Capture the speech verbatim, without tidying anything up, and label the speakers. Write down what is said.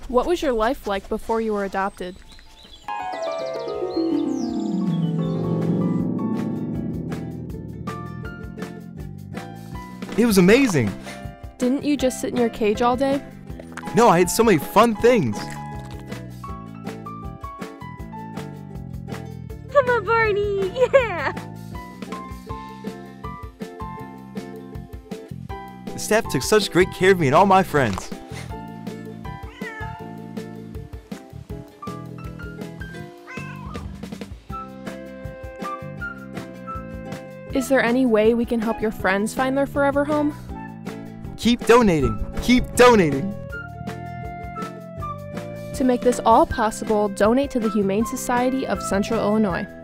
Speaker 1: What was your life like before you were adopted?
Speaker 2: It was amazing.
Speaker 1: Didn't you just sit in your cage all day?
Speaker 2: No, I had so many fun things.
Speaker 3: Come on, Barney! Yeah!
Speaker 2: The staff took such great care of me and all my friends.
Speaker 1: Is there any way we can help your friends find their forever home?
Speaker 2: Keep donating. Keep donating.
Speaker 1: To make this all possible, donate to the Humane Society of Central Illinois.